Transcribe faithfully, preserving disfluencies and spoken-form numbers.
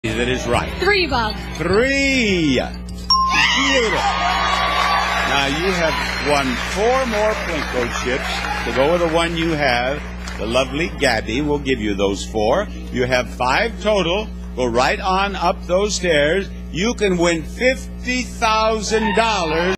That is right. Three, Bob. Three. Beautiful. Now you have won four more Plinko chips to go with the one you have. The lovely Gabby will give you those four. You have five total. Go right on up those stairs. You can win fifty thousand dollars.